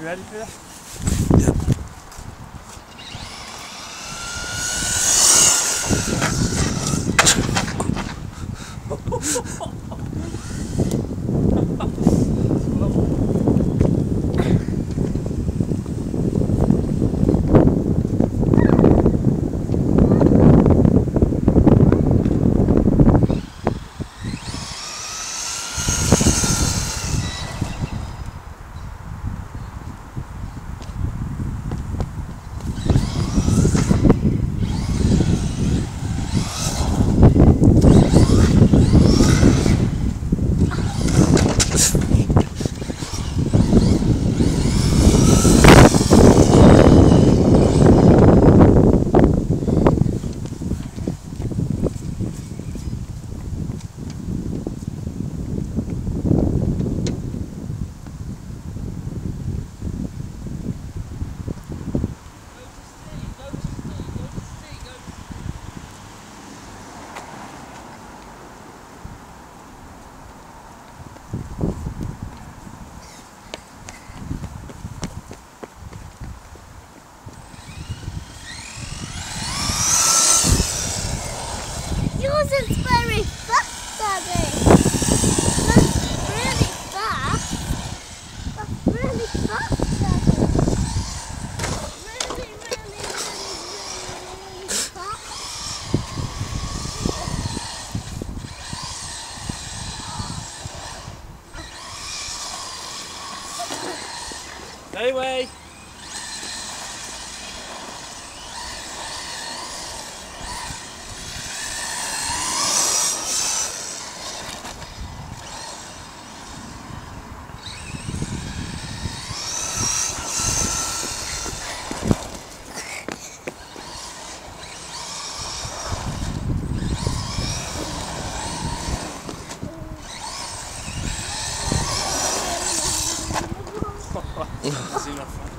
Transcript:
You ready for that? Yep. Yours is very fast, Daddy. That's really fast. That's really fast, Daddy. Really, really, really fast. Stay away. That's enough.